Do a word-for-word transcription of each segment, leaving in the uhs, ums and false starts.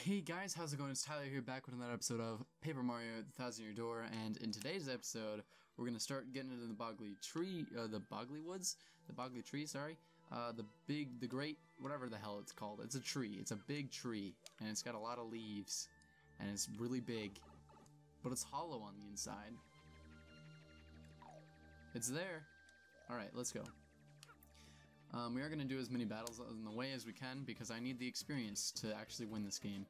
Hey guys, how's it going? It's Tyler here, back with another episode of Paper Mario: The Thousand Year Door, and in today's episode, we're gonna start getting into the Boggly Tree, uh, the Boggly Woods, the Boggly Tree, sorry, uh, the big, the great, whatever the hell it's called. It's a tree. It's a big tree, and it's got a lot of leaves, and it's really big, but it's hollow on the inside. It's there. All right, let's go. Um, we are going to do as many battles in the way as we can because I need the experience to actually win this game.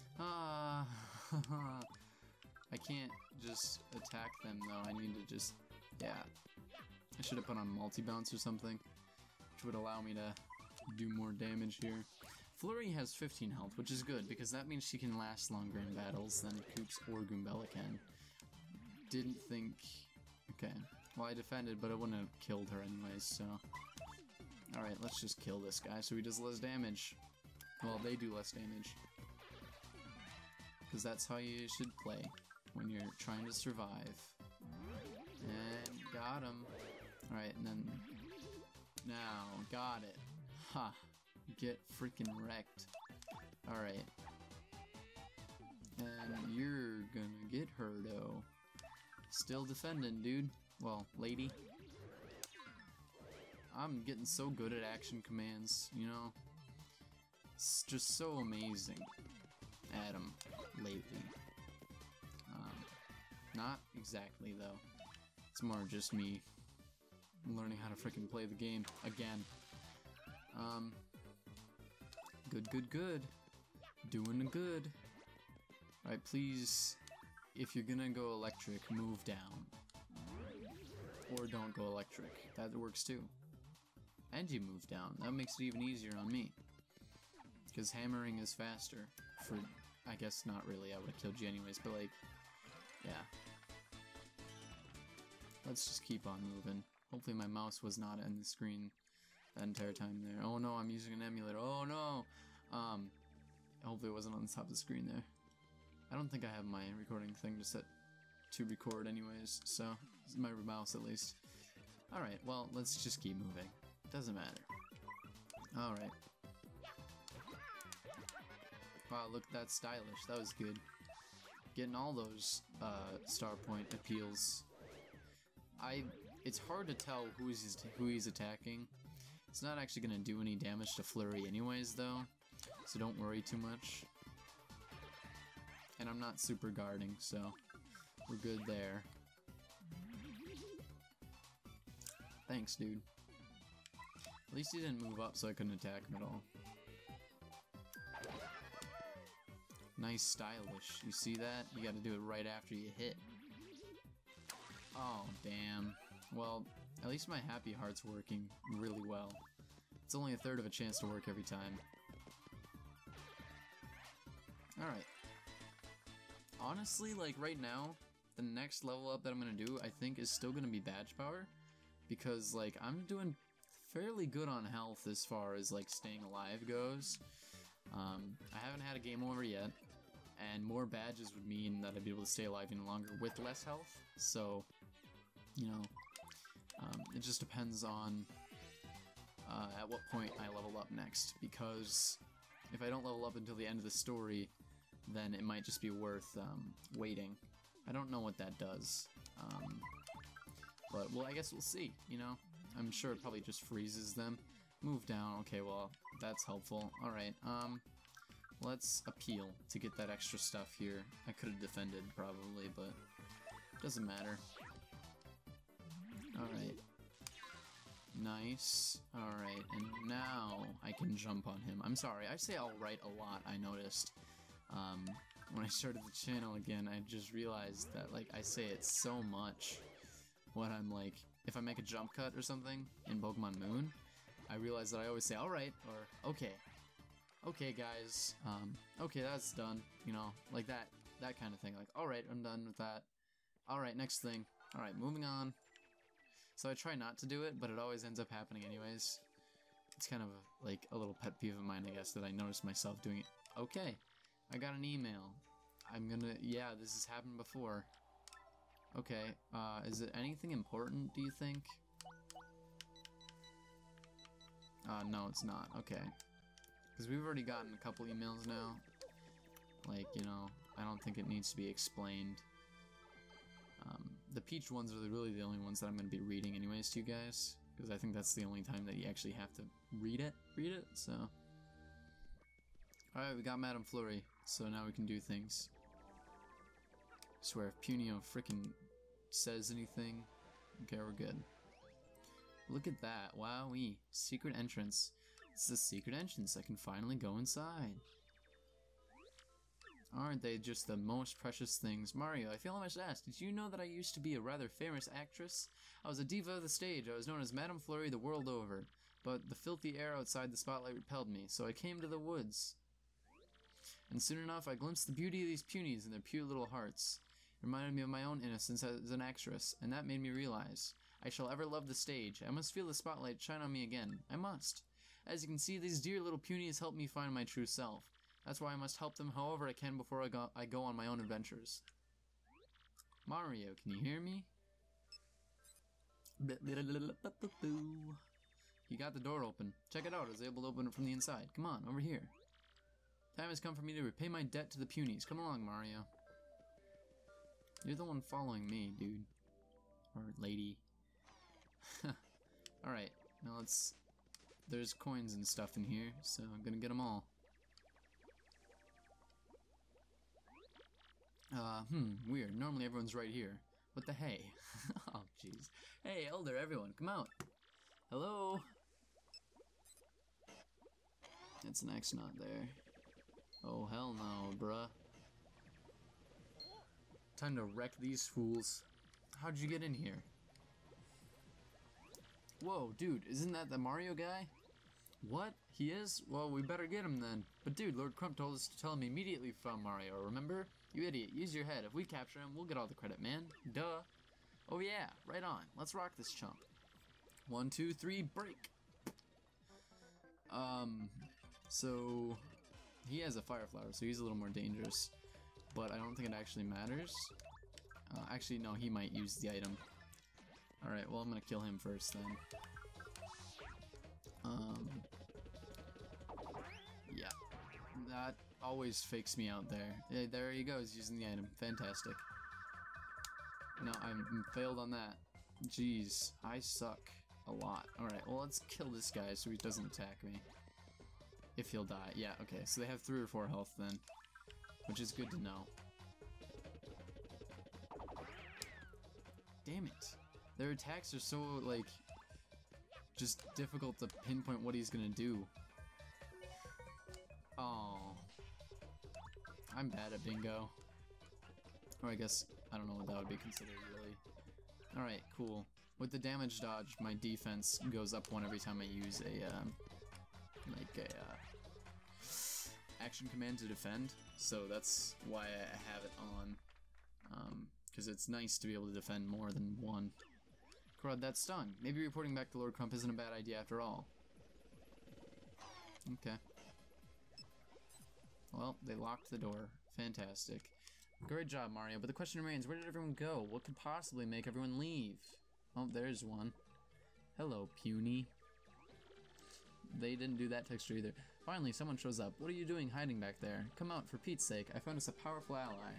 Ah, I can't just attack them though. I need to just, yeah. I should have put on multi-bounce or something, which would allow me to do more damage here. Flurry has fifteen health, which is good because that means she can last longer in battles than Koops or Goombella can. Didn't think... Okay. Well, I defended, but I wouldn't have killed her anyways, so... Alright, let's just kill this guy so he does less damage. Well, they do less damage. Because that's how you should play when you're trying to survive. And got him. Alright, and then... Now, got it. Ha! Get freaking wrecked. Alright. And you're gonna get her, though. Still defending, dude. Well, lady. I'm getting so good at action commands, you know? It's just so amazing at them lately. Um, not exactly, though. It's more just me learning how to freaking play the game again. Um, good, good, good. Doing good. Alright, please, if you're gonna go electric, move down. Or don't go electric. That works too. And you move down. That makes it even easier on me. Because hammering is faster. For, I guess not really, I would have killed you anyways, but like, yeah. Let's just keep on moving. Hopefully my mouse was not in the screen that entire time there. Oh no, I'm using an emulator. Oh no! Um, hopefully it wasn't on the top of the screen there. I don't think I have my recording thing to set to record anyways, so, my mouse at least. Alright, well, let's just keep moving. Doesn't matter. Alright. Wow, look, that's stylish. That was good. Getting all those uh, star point appeals. I. It's hard to tell who he's who he's attacking. It's not actually gonna do any damage to Flurry anyways, though. So don't worry too much. And I'm not super guarding, so we're good there. Thanks, dude. At least he didn't move up so I couldn't attack him at all. Nice stylish. You see that? You gotta do it right after you hit. Oh, damn. Well, at least my Happy Heart's working really well. It's only a third of a chance to work every time. Alright. Honestly, like right now, the next level up that I'm gonna do, I think, is still gonna be Badge Power. Because, like, I'm doing fairly good on health as far as like staying alive goes. Um, I haven't had a game over yet, and more badges would mean that I'd be able to stay alive even longer with less health. So, you know, um, it just depends on uh, at what point I level up next. Because if I don't level up until the end of the story, then it might just be worth um, waiting. I don't know what that does, um, but well, I guess we'll see. You know. I'm sure it probably just freezes them. Move down. Okay, well, that's helpful. Alright, um, let's appeal to get that extra stuff here. I could have defended, probably, but doesn't matter. Alright. Nice. Alright, and now I can jump on him. I'm sorry, I say alright a lot, I noticed. Um, when I started the channel again, I just realized that, like, I say it so much when I'm, like, if I make a jump cut or something in Pokemon Moon, I realize that I always say, alright, or okay. Okay, guys, um, okay, that's done, you know, like that, that kind of thing, like, alright, I'm done with that. Alright, next thing. Alright, moving on. So I try not to do it, but it always ends up happening anyways. It's kind of, like, a little pet peeve of mine, I guess, that I noticed myself doing it. Okay, I got an email. I'm gonna, yeah, this has happened before. Okay, uh, is it anything important, do you think? Uh, no, it's not. Okay. Because we've already gotten a couple emails now. Like, you know, I don't think it needs to be explained. Um, the Peach ones are really the only ones that I'm going to be reading anyways to you guys, because I think that's the only time that you actually have to read it, read it, so. Alright, we got Madame Flurry, so now we can do things. I swear, if Punio frickin' says anything, okay, we're good. Look at that, wowee, secret entrance. It's the secret entrance, I can finally go inside. Aren't they just the most precious things? Mario, I feel I must ask, did you know that I used to be a rather famous actress? I was a diva of the stage, I was known as Madame Flurry the world over. But the filthy air outside the spotlight repelled me, so I came to the woods. And soon enough, I glimpsed the beauty of these punies and their pure little hearts. It reminded me of my own innocence as an actress, and that made me realize, I shall ever love the stage. I must feel the spotlight shine on me again. I must. As you can see, these dear little punies help me find my true self. That's why I must help them however I can before I go, I go on my own adventures. Mario, can you hear me? You got the door open. Check it out, I was able to open it from the inside. Come on, over here. Time has come for me to repay my debt to the punies. Come along, Mario. You're the one following me, dude. Or lady. Alright, now let's... There's coins and stuff in here, so I'm gonna get them all. Uh, hmm, weird. Normally everyone's right here. What the hey? Oh, jeez. Hey, Elder, everyone, come out. Hello? It's an X not there. Oh, hell no, bruh. Time to wreck these fools. How'd you get in here? Whoa, dude, isn't that the Mario guy? What? He is? Well, we better get him then. But dude, Lord Crump told us to tell him immediately we found Mario, remember? You idiot, use your head. If we capture him, we'll get all the credit, man. Duh. Oh yeah, right on. Let's rock this chump. One, two, three, break! Um, so... He has a fire flower, so he's a little more dangerous. But I don't think it actually matters. Uh, actually, no, he might use the item. Alright, well, I'm gonna kill him first then. Um... Yeah. That always fakes me out there. Yeah, there he goes, using the item. Fantastic. No, I'm failed on that. Jeez, I suck a lot. Alright, well, let's kill this guy so he doesn't attack me. If he'll die. Yeah, okay, so they have three or four health then. Which is good to know. Damn it. Their attacks are so, like, just difficult to pinpoint what he's gonna do. Oh. I'm bad at bingo. Or I guess, I don't know what that would be considered, really. Alright, cool. With the damage dodge, my defense goes up one every time I use a, um, like a, uh, action command to defend. So that's why I have it on. Um, because it's nice to be able to defend more than one. Crud, that stung. Maybe reporting back to Lord Crump isn't a bad idea after all. Okay. Well, they locked the door. Fantastic. Great job, Mario, but the question remains, where did everyone go? What could possibly make everyone leave? Oh, there's one. Hello, puny. They didn't do that texture either. Finally, someone shows up. What are you doing hiding back there? Come out, for Pete's sake. I found us a powerful ally.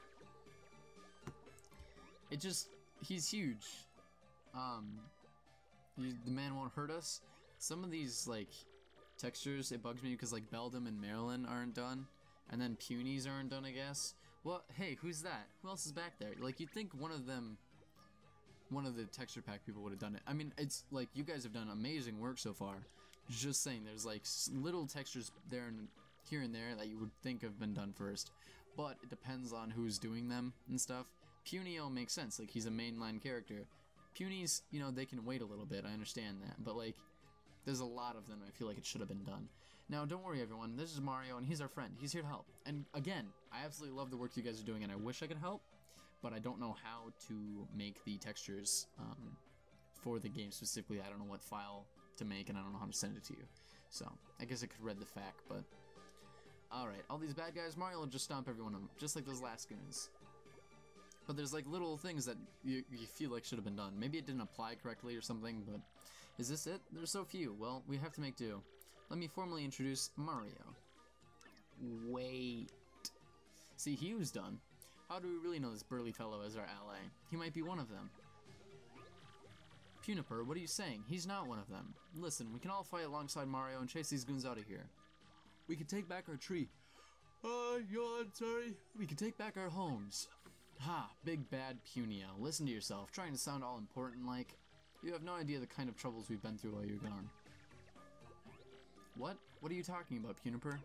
It just... He's huge. Um... You, the man won't hurt us. Some of these, like, textures, it bugs me because, like, Beldum and Marilyn aren't done. And then Punies aren't done, I guess. Well, hey, who's that? Who else is back there? Like, you'd think one of them... One of the texture pack people would have done it. I mean, it's, like, you guys have done amazing work so far. Just saying, there's, like, little textures there and here and there that you would think have been done first. But it depends on who's doing them and stuff. Punio makes sense, like, he's a mainline character. Punies, you know, they can wait a little bit, I understand that. But, like, there's a lot of them I feel like it should have been done. Now, don't worry, everyone. This is Mario, and he's our friend. He's here to help. And, again, I absolutely love the work you guys are doing, and I wish I could help. But I don't know how to make the textures um, for the game specifically. I don't know what file to make, and I don't know how to send it to you. So, I guess I could read the fact, but... Alright, all these bad guys, Mario will just stomp every one of them, just like those last goons. But there's, like, little things that you, you feel like should have been done. Maybe it didn't apply correctly or something, but... Is this it? There's so few. Well, we have to make do. Let me formally introduce Mario. Wait... See, he was done. How do we really know this burly fellow as our ally? He might be one of them. Puniper, what are you saying? He's not one of them. Listen, we can all fight alongside Mario and chase these goons out of here. We can take back our tree. Uh, yawn, sorry. We can take back our homes. Ha, big bad Punio. Listen to yourself, trying to sound all important like. You have no idea the kind of troubles we've been through while you're gone. What? What are you talking about, Puniper?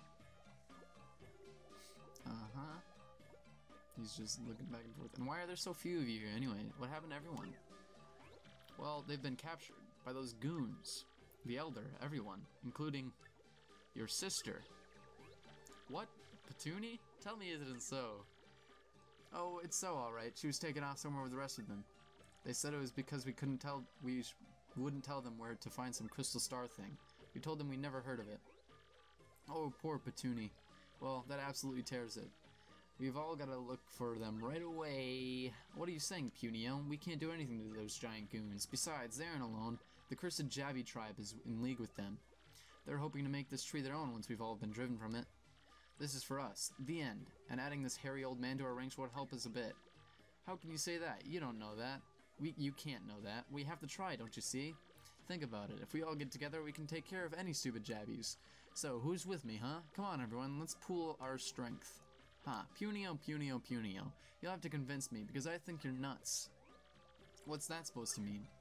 Uh-huh. He's just looking back and forth. And why are there so few of you here anyway? What happened to everyone? Well, they've been captured by those goons. The Elder, everyone, including your sister. What? Petuni? Tell me it isn't so. Oh, it's so alright. She was taken off somewhere with the rest of them. They said it was because we couldn't tell, we sh wouldn't tell them where to find some crystal star thing. We told them we never heard of it. Oh, poor Petuni. Well, that absolutely tears it. We've all got to look for them right away. What are you saying, Punio? We can't do anything to those giant goons. Besides, they aren't alone. The cursed Jabby tribe is in league with them. They're hoping to make this tree their own once we've all been driven from it. This is for us. The end. And adding this hairy old man to our ranks won't help us a bit. How can you say that? You don't know that. We, you can't know that. We have to try, don't you see? Think about it. If we all get together, we can take care of any stupid Jabbies. So, who's with me, huh? Come on, everyone. Let's pool our strength. Ha, Punio, Punio, Punio. You'll have to convince me, because I think you're nuts. What's that supposed to mean?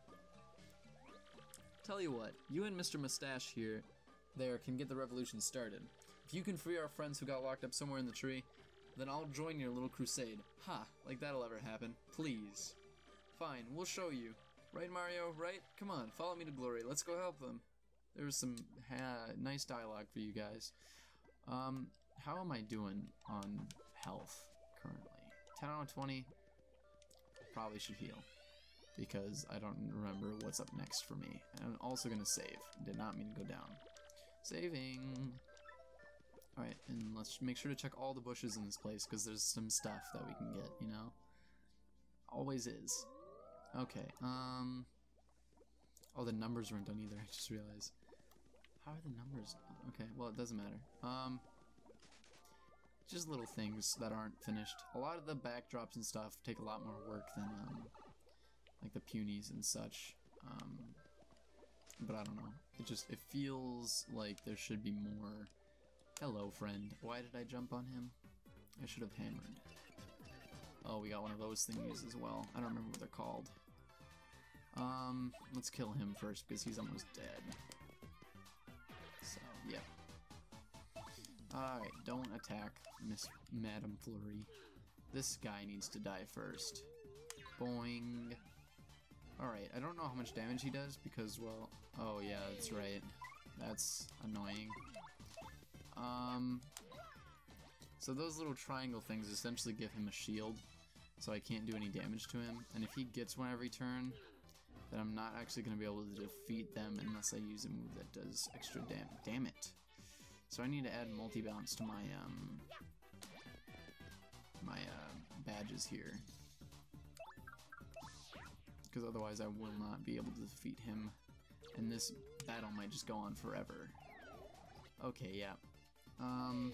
Tell you what, you and Mister Mustache here, there, can get the revolution started. If you can free our friends who got locked up somewhere in the tree, then I'll join your little crusade. Ha, like that'll ever happen. Please. Fine, we'll show you. Right, Mario? Right? Come on, follow me to glory. Let's go help them. There's some ha nice dialogue for you guys. Um... How am I doing on health currently? ten out of twenty. Probably should heal. Because I don't remember what's up next for me. And I'm also going to save. Did not mean to go down. Saving. Alright, and let's make sure to check all the bushes in this place. Because there's some stuff that we can get, you know? Always is. Okay, um... oh, the numbers weren't done either. I just realized. How are the numbers? Okay, well, it doesn't matter. Um... Just little things that aren't finished. A lot of the backdrops and stuff take a lot more work than, um, like the punies and such. Um, but I don't know. It just, it feels like there should be more. Hello, friend. Why did I jump on him? I should have hammered. Oh, we got one of those thingies as well. I don't remember what they're called. Um, let's kill him first because he's almost dead. So, yeah. Alright, don't attack Miss Madame Flurry. This guy needs to die first. Boing. Alright, I don't know how much damage he does because, well... oh yeah, that's right. That's annoying. Um... So those little triangle things essentially give him a shield, so I can't do any damage to him. And if he gets one every turn, then I'm not actually going to be able to defeat them unless I use a move that does extra damage. Damn it. So I need to add multi-bounce to my, um, my, uh, badges here. Because otherwise I will not be able to defeat him. And this battle might just go on forever. Okay, yeah. Um...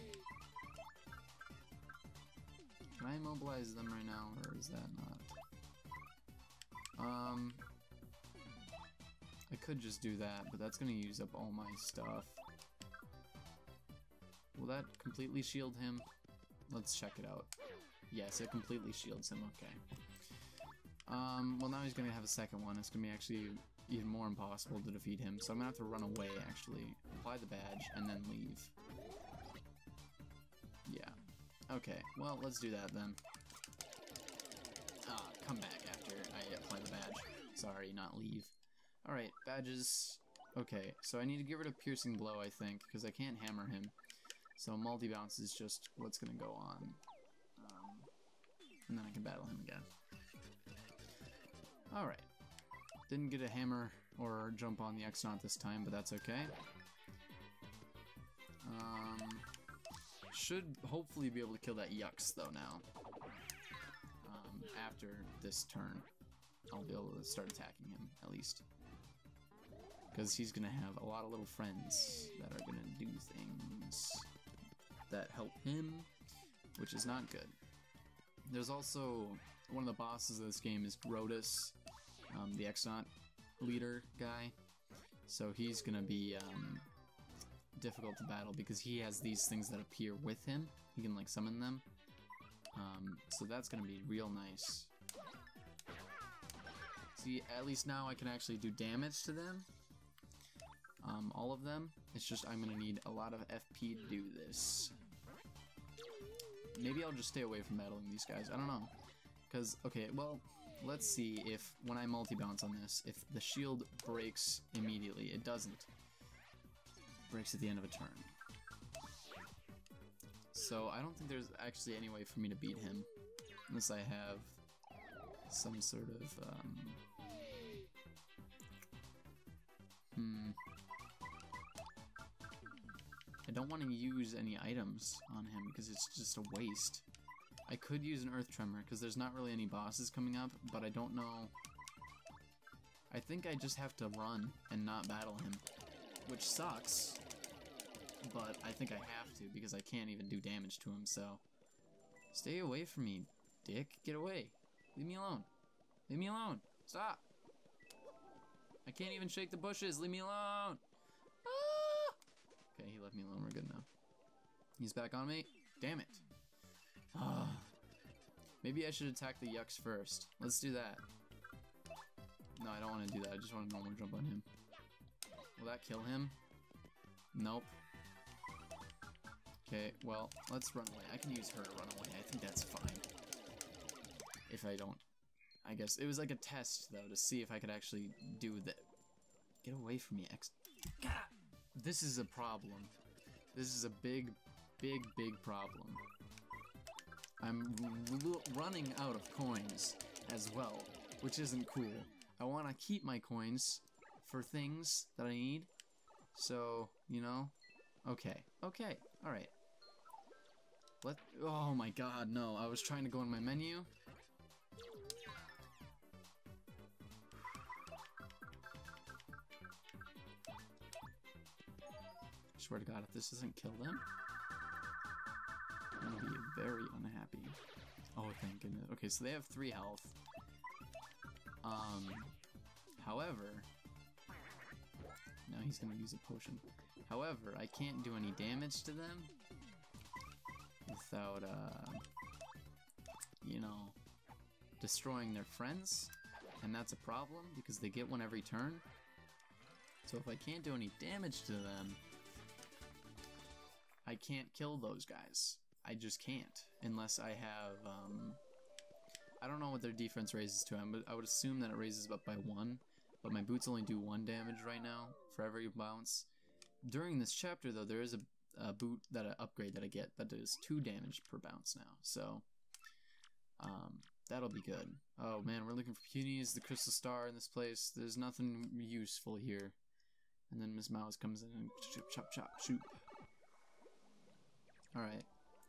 Can I immobilize them right now, or is that not? Um... I could just do that, but that's gonna use up all my stuff. Will that completely shield him? Let's check it out. Yes, it completely shields him, okay. Um, well now he's gonna have a second one. It's gonna be actually even more impossible to defeat him, so I'm gonna have to run away, actually. Apply the badge, and then leave. Yeah. Okay, well, let's do that then. Ah, come back after I apply the badge. Sorry, not leave. Alright, badges. Okay, so I need to get rid of Piercing Blow, I think, because I can't hammer him. So multi-bounce is just what's gonna go on. Um, and then I can battle him again. Alright. Didn't get a hammer or jump on the X-Naught this time, but that's okay. Um, should hopefully be able to kill that Yux though now. Um, after this turn, I'll be able to start attacking him, at least. Because he's gonna have a lot of little friends that are gonna do things that help him which is not good. There's also one of the bosses of this game is Rotus, um, the Exnaut leader guy. So he's gonna be um, difficult to battle because he has these things that appear with him. He can like summon them. Um, so that's gonna be real nice. See, at least now I can actually do damage to them. Um, all of them. It's just I'm gonna need a lot of F P to do this. Maybe I'll just stay away from battling these guys. I don't know. Because, okay, well, let's see if when I multi-bounce on this, if the shield breaks immediately. It doesn't. Breaks at the end of a turn. So I don't think there's actually any way for me to beat him. Unless I have some sort of, um... Hmm... I don't want to use any items on him because it's just a waste. I could use an Earth Tremor because there's not really any bosses coming up, but I don't know. I think I just have to run and not battle him, which sucks, but I think I have to because I can't even do damage to him, so stay away from me, dick. Get away. Leave me alone. Leave me alone. Stop. I can't even shake the bushes. Leave me alone. Okay, he left me alone. We're good now. He's back on me. Damn it. Ah. Maybe I should attack the Yucks first. Let's do that. No, I don't want to do that. I just want to normal jump on him. Will that kill him? Nope. Okay, well, let's run away. I can use her to run away. I think that's fine. If I don't. I guess. It was like a test, though, to see if I could actually do that. Get away from me, X. God. This is a problem. This is a big, big, big problem. I'm running out of coins as well, which isn't cool. I want to keep my coins for things that I need. So, you know, okay, okay, all right. Let. Oh my God, no! I was trying to go in my menu. I swear to God, if this doesn't kill them, I'm gonna be very unhappy. Oh, thank goodness. Okay, so they have three health. Um, however, now he's gonna use a potion. However, I can't do any damage to them without, uh, you know, destroying their friends, and that's a problem because they get one every turn. So if I can't do any damage to them, I can't kill those guys. I just can't, unless I have, um, I don't know what their defense raises to, but I would assume that it raises up by one, but my boots only do one damage right now for every bounce. During this chapter, though, there is a, a boot that I upgrade that I get that does two damage per bounce now, so, um, that'll be good. Oh man, we're looking for Punies, the Crystal Star in this place. There's nothing useful here. And then Miss Mouse comes in and chop, chop, chop, shoot. Alright.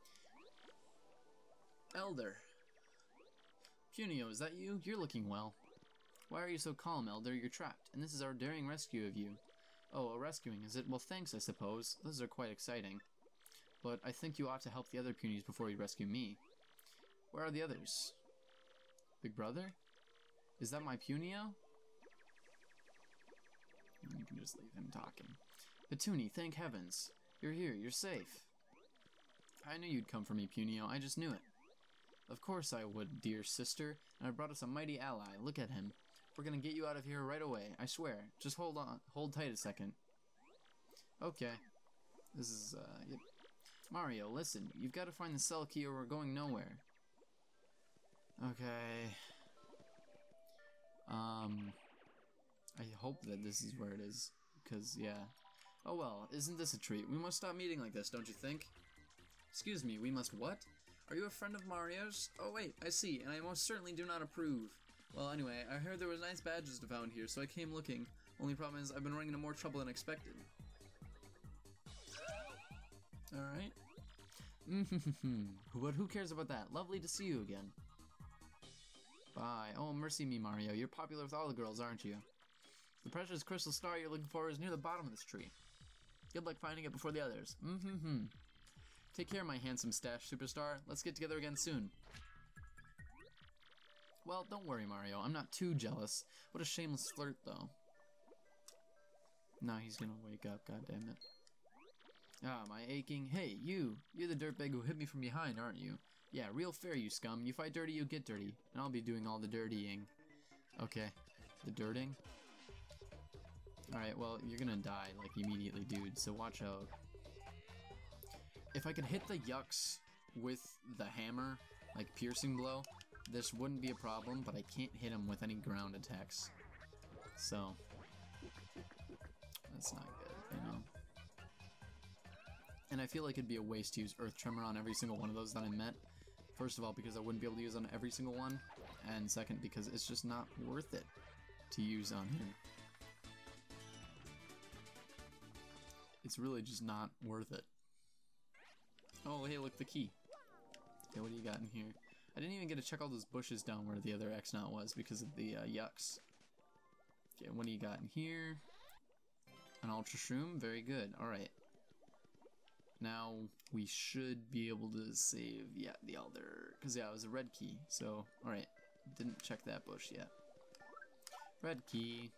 Elder. Punio, is that you? You're looking well. Why are you so calm, Elder? You're trapped, and this is our daring rescue of you. Oh, a rescuing, is it? Well, thanks, I suppose. Those are quite exciting. But I think you ought to help the other Punies before you rescue me. Where are the others? Big brother? Is that my Punio? You can just leave him talking. Petunie, thank heavens. You're here, you're safe. I knew you'd come for me, Punio. I just knew it. Of course I would, dear sister. And I brought us a mighty ally. Look at him. We're gonna get you out of here right away. I swear. Just hold on. Hold tight a second. Okay. This is, uh, yep. Mario, listen. You've got to find the cell key or we're going nowhere. Okay. Um... I hope that this is where it is. Because, yeah. Oh well, isn't this a treat? We must stop meeting like this, don't you think? Excuse me, we must what? Are you a friend of Mario's? Oh wait, I see, and I most certainly do not approve. Well, anyway, I heard there was nice badges to found here, so I came looking. Only problem is, I've been running into more trouble than expected. Alright. But who cares about that? Lovely to see you again. Bye. Oh, mercy me, Mario. You're popular with all the girls, aren't you? The precious crystal star you're looking for is near the bottom of this tree. Good luck finding it before the others. Mm-hmm-hmm. Take care, my handsome stash superstar. Let's get together again soon. Well, don't worry, Mario. I'm not too jealous. What a shameless flirt, though. Now he's gonna wake up, goddammit. Ah, my aching. Hey, you! You're the dirtbag who hit me from behind, aren't you? Yeah, real fair, you scum. You fight dirty, you get dirty. And I'll be doing all the dirtying. Okay. The dirting? Alright, well, you're gonna die, like, immediately, dude, so watch out. If I could hit the yucks with the hammer, like piercing blow, this wouldn't be a problem, but I can't hit him with any ground attacks. So, that's not good, you know? And I feel like it'd be a waste to use Earth Tremor on every single one of those that I met. First of all, because I wouldn't be able to use on every single one, and second, because it's just not worth it to use on him. It's really just not worth it. Oh, hey, look, the key. Okay, what do you got in here? I didn't even get to check all those bushes down where the other X-Naut was because of the uh, yucks. Okay, what do you got in here? An Ultra Shroom? Very good. Alright. Now, we should be able to save, yeah, the Elder. Because, yeah, it was a red key. So, alright. Didn't check that bush yet. Red key.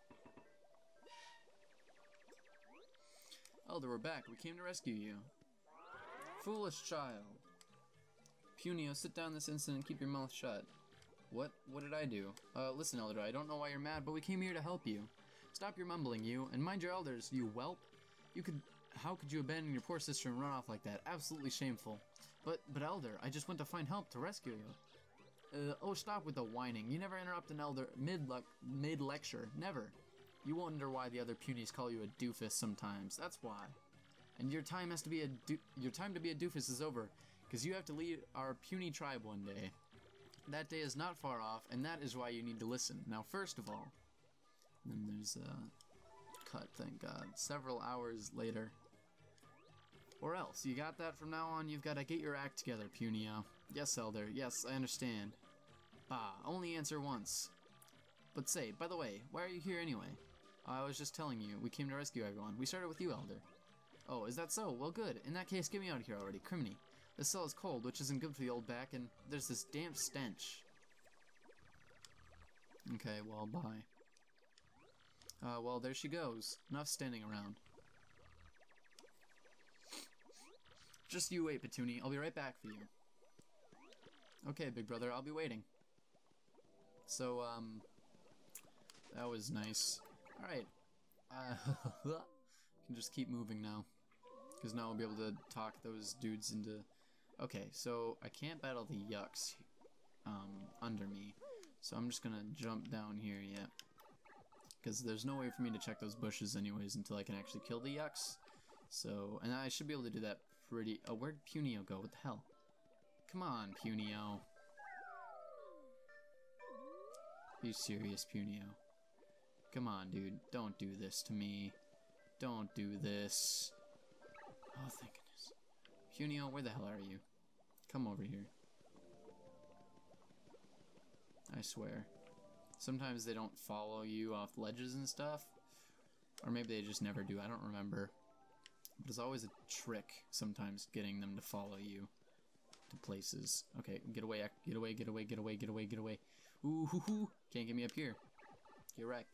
Elder, we're back. We came to rescue you. Foolish child. Punio, sit down this instant and keep your mouth shut. What? What did I do? Uh, listen, Elder, I don't know why you're mad, but we came here to help you. Stop your mumbling, you, and mind your elders, you whelp. You could... How could you abandon your poor sister and run off like that? Absolutely shameful. But, but Elder, I just went to find help to rescue you. Uh, oh, stop with the whining. You never interrupt an Elder mid-le- mid-lecture. Never. You wonder why the other punies call you a doofus sometimes. That's why. And your time has to be a do your time to be a doofus is over, because you have to lead our puny tribe one day. That day is not far off, and that is why you need to listen. Now, first of all, then there's a cut, thank God. Several hours later. Or else, you got that from now on, you've got to get your act together, Punio. Yes, Elder, yes, I understand. Bah, only answer once. But say, by the way, why are you here anyway? I was just telling you, we came to rescue everyone. We started with you, Elder. Oh, is that so? Well, good. In that case, get me out of here already. Criminy. This cell is cold, which isn't good for the old back, and there's this damp stench. Okay, well, bye. Uh, well, there she goes. Enough standing around. Just you wait, Petuni. I'll be right back for you. Okay, big brother, I'll be waiting. So, um... that was nice. Alright. Uh, can just keep moving now. Because now I'll be able to talk those dudes into... Okay, so I can't battle the yucks um, under me. So I'm just gonna jump down here, yeah. Because there's no way for me to check those bushes anyways until I can actually kill the yucks. So, and I should be able to do that pretty... Oh, where'd Punio go? What the hell? Come on, Punio. Are you serious, Punio? Come on, dude. Don't do this to me. Don't do this. Oh, thank goodness. Punio, where the hell are you? Come over here. I swear. Sometimes they don't follow you off ledges and stuff. Or maybe they just never do. I don't remember. But it's always a trick sometimes getting them to follow you to places. Okay, get away, get away, get away, get away, get away, get away. Ooh, hoo, hoo. Can't get me up here. Get wrecked.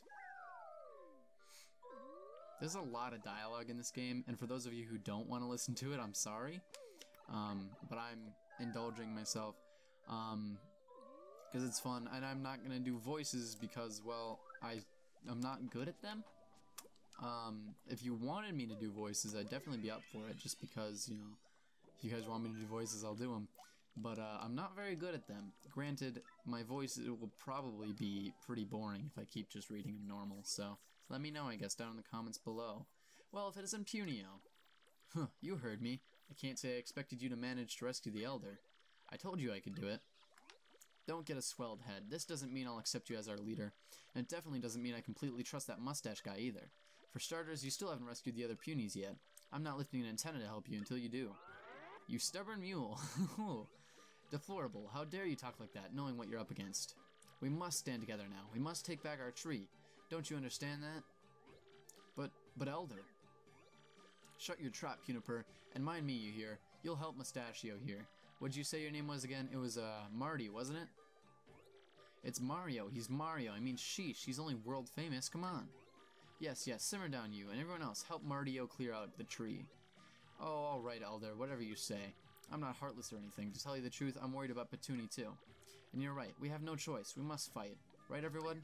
There's a lot of dialogue in this game, and for those of you who don't want to listen to it, I'm sorry. Um, but I'm indulging myself. Um, because it's fun, and I'm not gonna do voices because, well, I, I'm not good at them. Um, if you wanted me to do voices, I'd definitely be up for it, just because, you know, if you guys want me to do voices, I'll do them. But, uh, I'm not very good at them. Granted, my voice it will probably be pretty boring if I keep just reading them normal, so let me know, I guess, down in the comments below. Well, if it isn't Punio. Huh, you heard me. I can't say I expected you to manage to rescue the Elder. I told you I could do it. Don't get a swelled head. This doesn't mean I'll accept you as our leader, and it definitely doesn't mean I completely trust that mustache guy either. For starters, you still haven't rescued the other Punies yet. I'm not lifting an antenna to help you until you do. You stubborn mule. Deplorable. How dare you talk like that, knowing what you're up against. We must stand together now. We must take back our tree. Don't you understand that? But, but Elder. Shut your trap, Puniper, and mind me, you hear. You'll help Mustachio here. What'd you say your name was again? It was, uh, Marty, wasn't it? It's Mario. He's Mario. I mean, sheesh. He's only world famous. Come on. Yes, yes. Simmer down, you. And everyone else, help Martio clear out the tree. Oh, alright, Elder. Whatever you say. I'm not heartless or anything. To tell you the truth, I'm worried about Petunia, too. And you're right. We have no choice. We must fight. Right, everyone?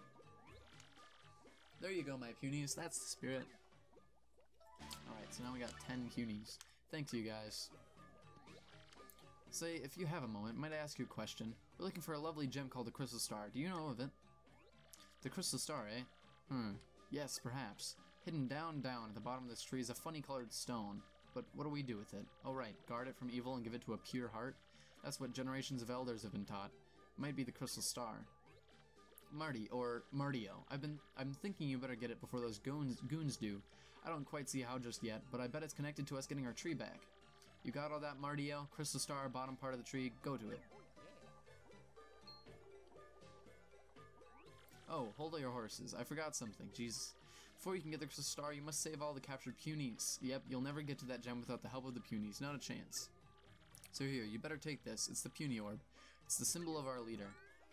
There you go, my Punies. That's the spirit. Alright, so now we got ten Punies. Thanks, you guys. Say, if you have a moment, might I ask you a question? We're looking for a lovely gem called the Crystal Star. Do you know of it? The Crystal Star, eh? Hmm. Yes, perhaps. Hidden down, down at the bottom of this tree is a funny colored stone. But what do we do with it? Oh right, guard it from evil and give it to a pure heart? That's what generations of elders have been taught. Might be the Crystal Star. Marty, or Martio. I've been I'm thinking you better get it before those goons goons do. I don't quite see how just yet, but I bet it's connected to us getting our tree back. You got all that, Martio? Crystal Star, bottom part of the tree, go to it. Oh, hold all your horses. I forgot something, Jesus. Before you can get the Crystal Star, you must save all the captured Punies. Yep, you'll never get to that gem without the help of the Punies, not a chance. So here, you better take this. It's the Puny Orb. It's the symbol of our leader.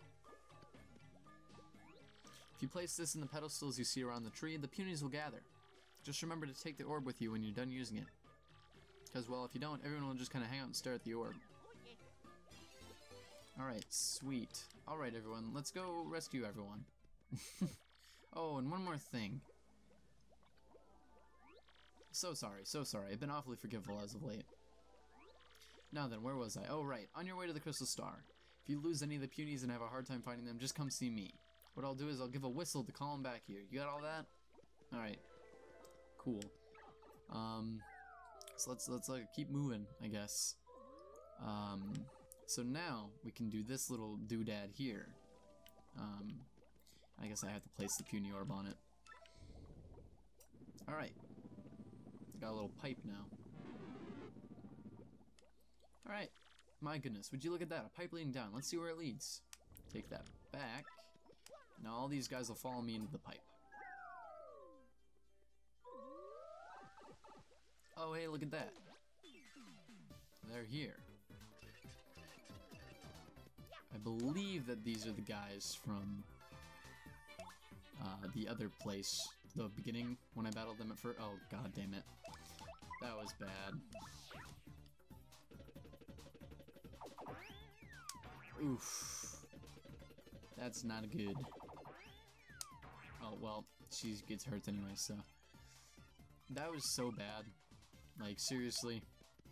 If you place this in the pedestals you see around the tree, the Punies will gather. Just remember to take the orb with you when you're done using it. Because, well, if you don't, everyone will just kind of hang out and stare at the orb. Alright, sweet. Alright, everyone, let's go rescue everyone. Oh, and one more thing. So sorry, so sorry. I've been awfully forgiveful as of late. Now then, where was I? Oh, right. On your way to the Crystal Star. If you lose any of the Punies and have a hard time finding them, just come see me. What I'll do is I'll give a whistle to call them back here. You got all that? Alright. Cool. Um, so let's, let's like, keep moving, I guess. Um, so now we can do this little doodad here. Um, I guess I have to place the Puny Orb on it. Alright. Got a little pipe now. Alright. My goodness, would you look at that? A pipe leading down. Let's see where it leads. Take that back. Now all these guys will follow me into the pipe. Oh, hey, look at that. They're here. I believe that these are the guys from uh, the other place. The beginning, when I battled them at first. Oh, god damn it. That was bad. Oof. That's not good. Oh, well, she gets hurt anyway, so. That was so bad. Like, seriously.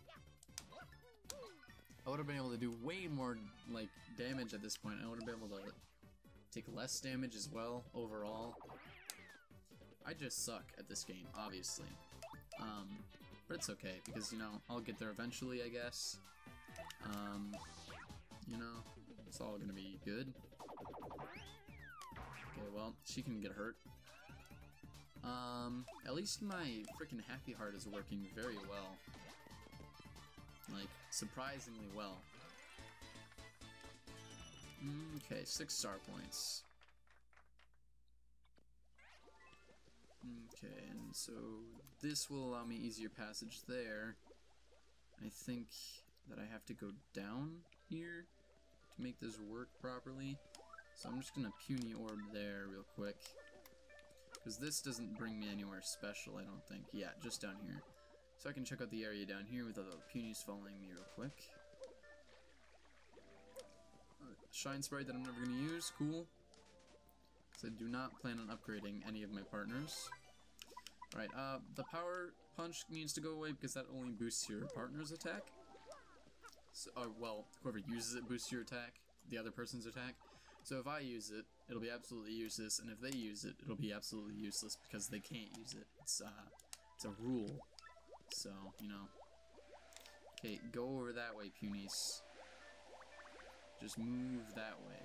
I would have been able to do way more, like, damage at this point. I would have been able to take less damage as well, overall. I just suck at this game, obviously. Um, but it's okay, because, you know, I'll get there eventually, I guess. Um, you know, it's all gonna be good. Okay, well, she can get hurt. Um, at least my freaking Happy Heart is working very well. Like, surprisingly well. Okay, six star points. Okay, and so this will allow me easier passage there. I think that I have to go down here to make this work properly. So I'm just gonna Puny Orb there real quick. Because this doesn't bring me anywhere special, I don't think. Yeah, just down here. So I can check out the area down here without the Punies following me real quick. Uh, Shine Sprite that I'm never gonna use, cool. So I do not plan on upgrading any of my partners. Alright, uh, the Power Punch needs to go away because that only boosts your partner's attack. So, uh, well, whoever uses it boosts your attack, the other person's attack. So if I use it, it'll be absolutely useless, and if they use it, it'll be absolutely useless because they can't use it. It's, uh, it's a rule. So, you know. Okay, go over that way, Punies. Just move that way.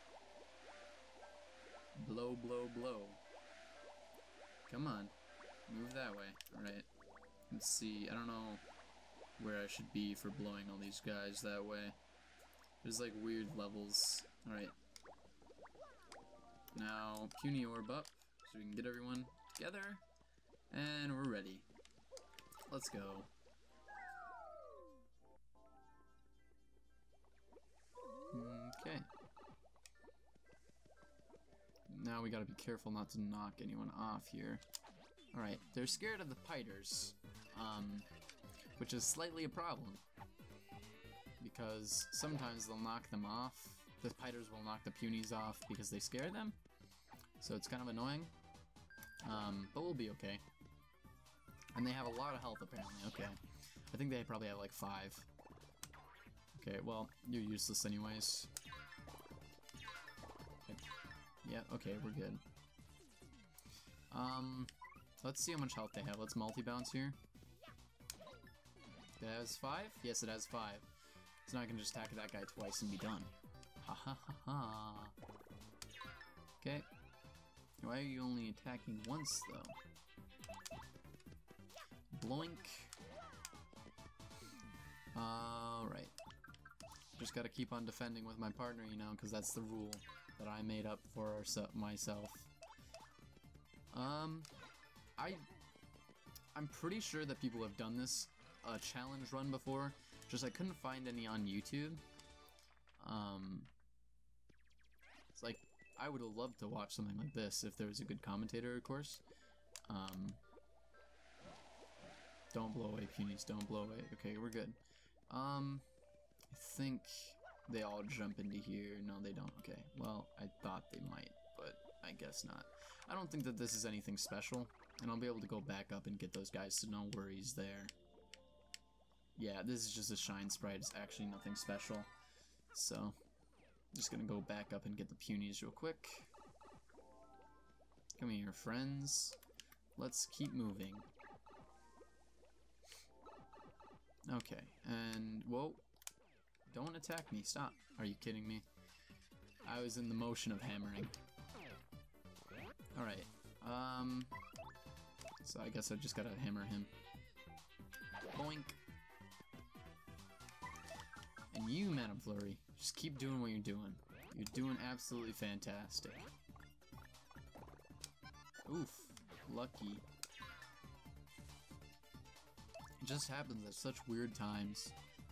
Blow, blow, blow. Come on. Move that way. Alright. Let's see. I don't know where I should be for blowing all these guys that way. There's like weird levels. Alright. Now, Puny Orb up so we can get everyone together. And we're ready. Let's go. Okay. Now we gotta be careful not to knock anyone off here. Alright, they're scared of the piters, um, which is slightly a problem. Because sometimes they'll knock them off. The piters will knock the punies off because they scare them. So it's kind of annoying. Um, but we'll be okay. And they have a lot of health apparently, okay. I think they probably have like five. Okay, well, you're useless anyways. Okay. Yeah, okay, we're good. Um, let's see how much health they have. Let's multi-bounce here. It has five? Yes, it has five. So now I can just attack that guy twice and be done. Ha ha ha ha. Okay. Why are you only attacking once, though? Bloink. Alright. Just gotta keep on defending with my partner, you know, because that's the rule that I made up for ourse myself. Um, I, I'm pretty sure that people have done this uh, challenge run before, just I couldn't find any on YouTube. Um, it's like, I would have loved to watch something like this if there was a good commentator, of course. Um, don't blow away, punies, don't blow away. Okay, we're good. Um, I think they all jump into here. No, they don't. Okay, well, I thought they might, but I guess not. I don't think that this is anything special, and I'll be able to go back up and get those guys, so no worries there. Yeah, this is just a shine sprite. It's actually nothing special. So, just gonna go back up and get the punies real quick. Come here, friends. Let's keep moving. Okay, and whoa. Don't attack me, stop. Are you kidding me? I was in the motion of hammering. Alright, um... so I guess I just gotta hammer him. Boink! And you, Mana Flurry, just keep doing what you're doing. You're doing absolutely fantastic. Oof, lucky. It just happens at such weird times.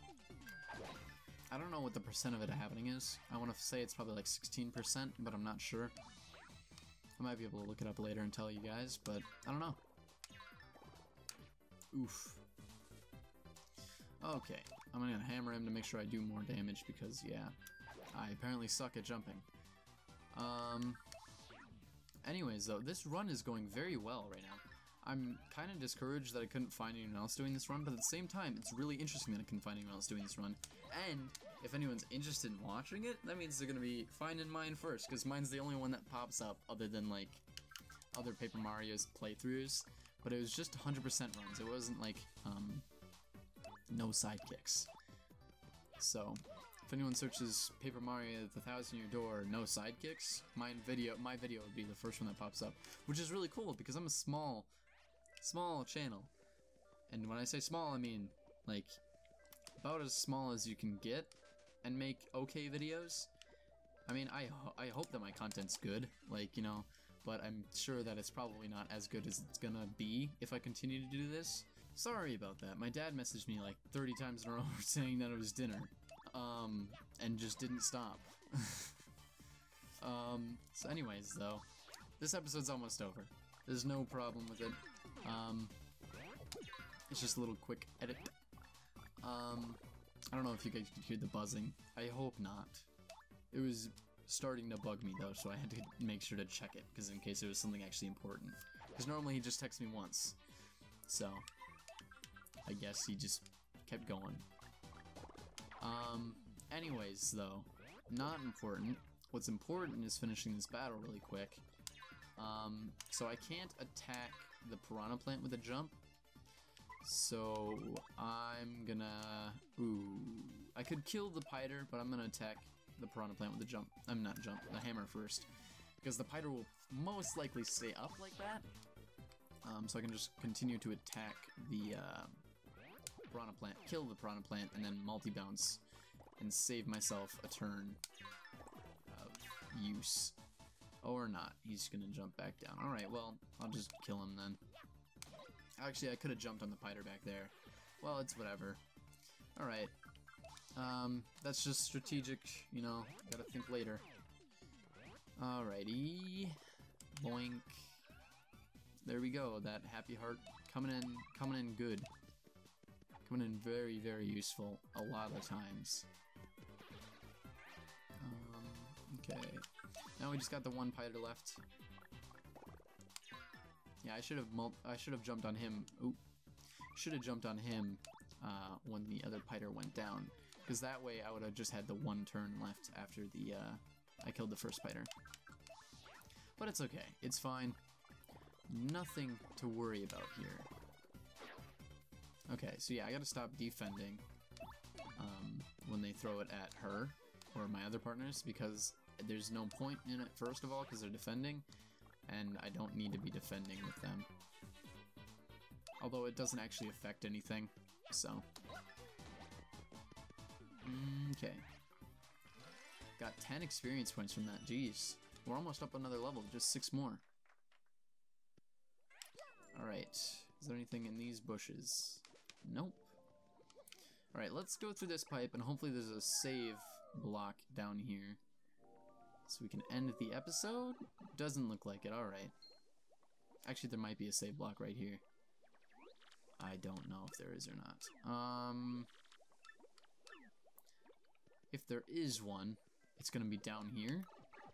I don't know what the percent of it happening is. I want to say it's probably like sixteen percent, but I'm not sure. I might be able to look it up later and tell you guys, but I don't know. Oof. Okay, I'm gonna hammer him to make sure I do more damage because, yeah, I apparently suck at jumping. Um. Anyways, though, this run is going very well right now. I'm kind of discouraged that I couldn't find anyone else doing this run, but at the same time, it's really interesting that I couldn't find anyone else doing this run. And if anyone's interested in watching it, that means they're gonna be finding mine first, because mine's the only one that pops up other than, like, other Paper Mario's playthroughs. But it was just one hundred percent runs. It wasn't, like, um, no sidekicks. So, if anyone searches Paper Mario The Thousand Year Door, no sidekicks, my video, my video would be the first one that pops up. Which is really cool, because I'm a small, small channel. And when I say small, I mean, like, about as small as you can get and make okay videos. I mean, I, ho I hope that my content's good, like, you know, but I'm sure that it's probably not as good as it's gonna be if I continue to do this. Sorry about that. My dad messaged me like thirty times in a row saying that it was dinner, um, and just didn't stop. um, so anyways, though, this episode's almost over. There's no problem with it. Um, it's just a little quick edit. Um, I don't know if you guys could hear the buzzing. I hope not. It was starting to bug me though, so I had to make sure to check it, because in case it was something actually important. Because normally he just texts me once. So, I guess he just kept going. Um, anyways though, not important. What's important is finishing this battle really quick. Um, so I can't attack the Piranha Plant with a jump. So, I'm gonna... Ooh. I could kill the Piter, but I'm gonna attack the Piranha Plant with a jump. I'm not jump, the hammer first. Because the Piter will most likely stay up like that. Um, so I can just continue to attack the uh, Piranha Plant, kill the Piranha Plant, and then multi-bounce and save myself a turn of use. Or not. He's gonna jump back down. Alright, well, I'll just kill him then. Actually, I could have jumped on the Piter back there. Well, it's whatever. Alright. Um, that's just strategic, you know, gotta think later. Alrighty. Boink. There we go, that happy heart coming in, coming in good. Coming in very, very useful a lot of times. Um, okay. Now we just got the one Piter left. Yeah, I should have mul I should have jumped on him. Oop. Should have jumped on him uh, when the other Piter went down, because that way I would have just had the one turn left after the uh, I killed the first Piter. But it's okay. It's fine. Nothing to worry about here. Okay, so yeah, I gotta stop defending um, when they throw it at her or my other partners, because there's no point in it, first of all, because they're defending, and I don't need to be defending with them. Although it doesn't actually affect anything, so. Okay. Got ten experience points from that, jeez. We're almost up another level, just six more. Alright, is there anything in these bushes? Nope. Alright, let's go through this pipe, and hopefully there's a save block down here. So we can end the episode? Doesn't look like it, alright. Actually, there might be a save block right here. I don't know if there is or not. Um, if there is one, it's gonna be down here.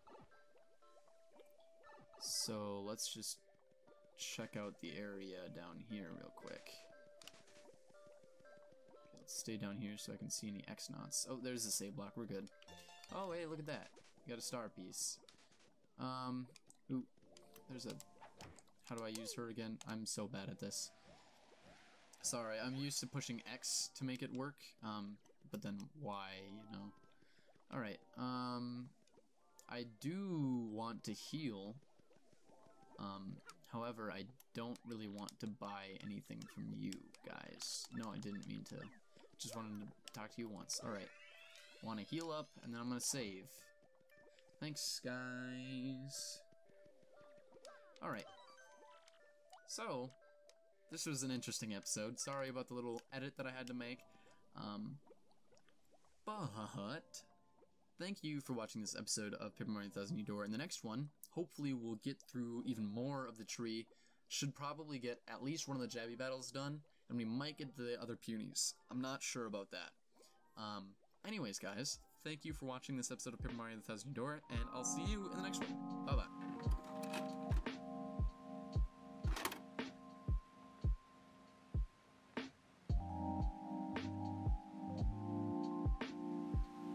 So let's just check out the area down here real quick. Okay, let's stay down here so I can see any X-Nauts. Oh, there's the save block, we're good. Oh, hey, look at that. We got a star piece. Um, ooh, there's a... How do I use her again? I'm so bad at this. Sorry, I'm used to pushing X to make it work, um, but then Y, you know. Alright, um, I do want to heal, um, however, I don't really want to buy anything from you guys. No, I didn't mean to. Just wanted to talk to you once. Alright, want to heal up, and then I'm gonna save. Thanks, guys. Alright. So, this was an interesting episode. Sorry about the little edit that I had to make. Um, but, thank you for watching this episode of Paper Mario Thousand Year Door. In the next one, hopefully we'll get through even more of the tree. Should probably get at least one of the Jabby battles done, and we might get the other Punies. I'm not sure about that. Um, anyways, guys, thank you for watching this episode of Paper Mario Thousand Year Door, and I'll see you in the next one. Bye-bye.